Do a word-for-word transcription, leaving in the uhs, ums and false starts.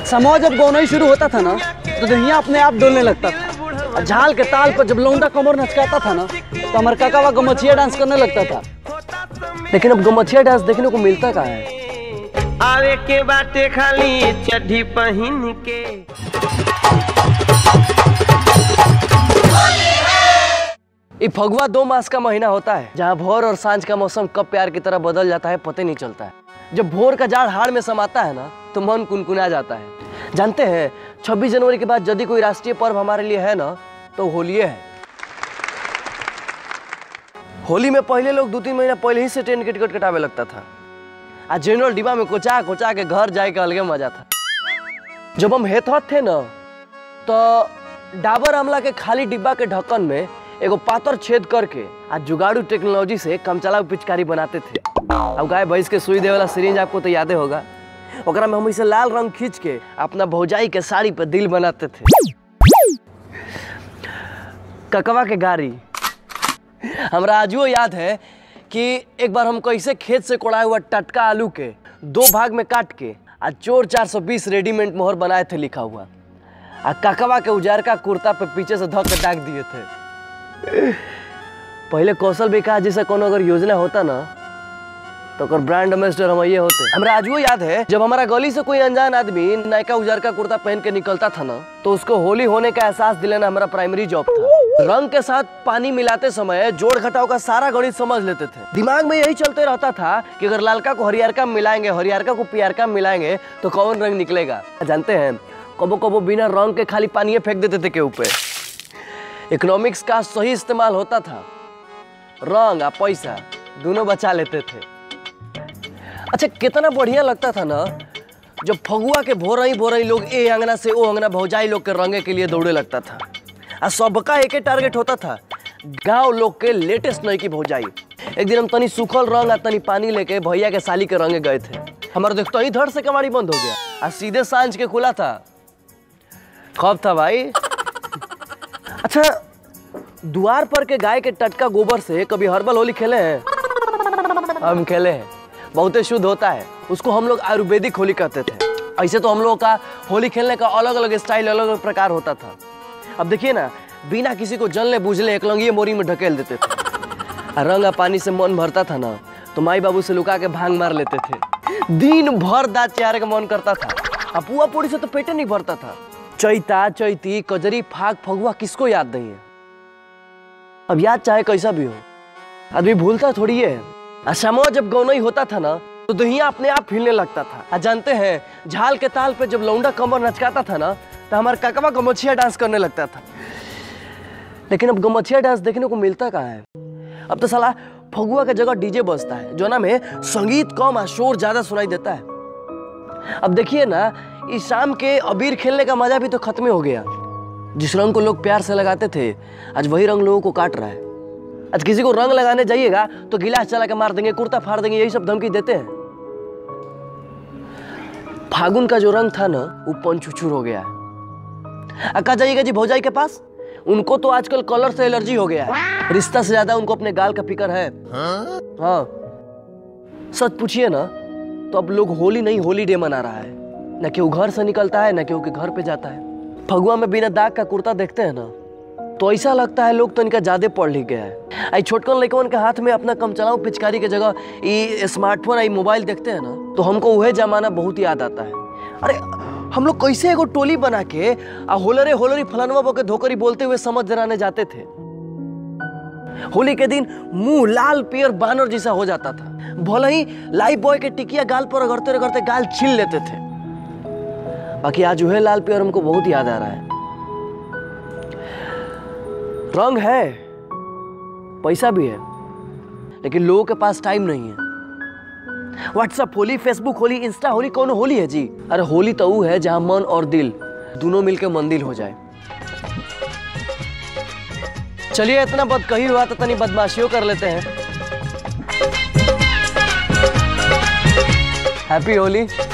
समोह जब गौनई शुरू होता था ना तो दहिया अपने आप डोलने लगता था। झाल के ताल पर जब लौंडा कमर नचकाता था ना तो हमारे काकावा गमछिया डांस करने लगता था। लेकिन अब गमछिया डांस देखने को मिलता कहाँ है? आवे के बाटे खाली चड्ढी पहन के। ये फगुआ दो मास का महीना होता है जहाँ भोर और सांझ का मौसम कब प्यार की तरह बदल जाता है पता नहीं चलता है। जब भोर का जाड़ हाड़ में समाता है ना तो मन कुनकुना जाता है। जानते हैं छब्बीस जनवरी के बाद यदि कोई राष्ट्रीय पर्व हमारे लिए है ना तो होली है। होली में पहले लोग दो तीन महीना पहले ही से ट्रेन के टिकट कटावे लगता था। आज जनरल डिब्बा में कोचा कोचा के घर जाए का अलगे मजा था। जब हम हेत थे ना तो डाबर आमला के खाली डिब्बा के ढक्कन में एगो पातर छेद करके आज जुगाड़ू टेक्नोलॉजी से कम चलाऊ पिचकारी बनाते थे। अब गाय भैंस के सुई दे वाला सिरिंज आपको तो याद होगा। ओकरा में हम इसे लाल रंग खींच के अपना भौजाई के साड़ी पे दिल बनाते थे। ककवा के गाड़ी हमरा आजो याद है कि एक बार हम कैसे खेत से कोड़ाया हुआ टटका आलू के दो भाग में काट के आज चोर चार सौ बीस रेडीमेड मोहर बनाए थे लिखा हुआ। आ ककवा के उजार का कुर्ता पे पीछे से धक के टाक दिए थे। पहले कौशल विकास जैसा कोनो अगर योजना होता ना तो अगर ब्रांड एम्बेसडर हम ये होते। हमरा आज वो याद है जब हमारा गली से कोई अनजान आदमी नायका उजार का कुर्ता पहन के निकलता था ना तो उसको होली होने का एहसास दिलाना हमारा प्राइमरी जॉब था। रंग के साथ पानी मिलाते समय जोड़ घटाव का सारा गणित समझ लेते थे। दिमाग में यही चलते रहता था कि अगर लालका को हरियरका मिलाएंगे हरियरका को पियरका मिलाएंगे तो कौन रंग निकलेगा। जानते हैं कबो कबो बिना रंग के खाली पानी फेंक देते थे के ऊपर। इकोनॉमिक्स का सही इस्तेमाल होता था। रंग और पैसा दोनों बचा लेते थे। अच्छा कितना बढ़िया लगता था ना जब फगुआ के भोरई भोरई लोग ए अंगना से ओ अंगना भौजाई लोग के रंगे के लिए दौड़े लगता था। आ सबका एक ही टारगेट होता था गांव लोग के लेटेस्ट नई की भौजाई। एक दिन हम तनी सूखल रंग आ तनी पानी लेके भैया के साली के रंगे गए थे। हमारा देखते ही धड़ से कमाड़ी बंद हो गया आ सीधे सांझ के खुला था। खौफ था भाई। अच्छा द्वार पर के गाय के टटका गोबर से कभी हर्बल होली खेले हैं? हम खेले हैं। बहुत शुद्ध होता है। उसको हम लोग आयुर्वेदिक होली कहते थे। ऐसे तो हम लोगों का होली खेलने का अलग अलग स्टाइल अलग अलग प्रकार होता था। अब देखिए ना बिना किसी को जलने बुझले एक लंगिए मोरी में ढकेल देते थे। रंग और पानी से मन भरता था ना तो माई बाबू से लुका के भांग मार लेते थे। दिन भर दांत चियारे का मन करता था। अब पुआ पूरी से तो पेटे नहीं भरता था। चैता चैती कजरी फाग फगुआ किसको याद नहीं है? अब याद चाहे कैसा भी हो आदमी भूलता थोड़ी है। समोह जब गौनई होता था ना तो दहिया अपने आप हिलने लगता था। आ जानते हैं झाल के ताल पे जब लौंडा कमर नचकाता था ना तो हमारे काकवा गमछिया डांस करने लगता था। लेकिन अब गमछिया डांस देखने को मिलता कहाँ है? अब तो साला फगुआ के जगह डीजे बजता है जो ना में संगीत कम और शोर ज्यादा सुनाई देता है। अब देखिए ना इस शाम के अबीर खेलने का मजा भी तो खत्म हो गया। जिस रंग को लोग प्यार से लगाते थे आज वही रंग लोगों को काट रहा है। आज किसी को रंग लगाने जाइएगा तो गिलास चला के मार देंगे कुर्ता फाड़ देंगे यही सब धमकी देते हैं। फागुन का जो रंग था ना वो पंचुचुर हो गया है। अक्का जाइएगा जी भौजाई के पास उनको तो आजकल कलर से एलर्जी हो गया है। रिश्ता से ज्यादा उनको अपने गाल का फिक्र है। हाँ सच पूछिए ना तो अब लोग होली नहीं होली डे मना रहा है। न केहू घर से निकलता है न केहू के घर पे जाता है। फगुआ में बिना दाग का कुर्ता देखते हैं ना तो ऐसा लगता है लोग तो इनका ज्यादा पढ़ लिख गया है। आई छोटकन लड़कन के हाथ में अपना कम चलाऊ पिचकारी के जगह ये स्मार्टफोन आई मोबाइल देखते हैं ना तो हमको वह जमाना बहुत याद आता है। अरे हम लोग कैसे एगो टोली बना के आ होलरे होलरी फलानवा बके धोकरी बोलते हुए समझ जराने जाते थे। होली के दिन मुंह लाल पियर बानर जैसा हो जाता था। भले ही लाइफ बॉय के टिकिया गाल पर रगड़ते रगड़ते गाल छील लेते थे। बाकी आज वह लाल पियर हमको बहुत याद आ रहा है। रंग है पैसा भी है लेकिन लोगों के पास टाइम नहीं है। WhatsApp Holi Facebook Holi Insta Holi कौन होली है जी? अरे होली तो वो है जहां मन और दिल दोनों मिलकर मंदिर हो जाए। चलिए इतना बद कही हुआ तो तनी बदमाशियों कर लेते हैं। हैप्पी होली।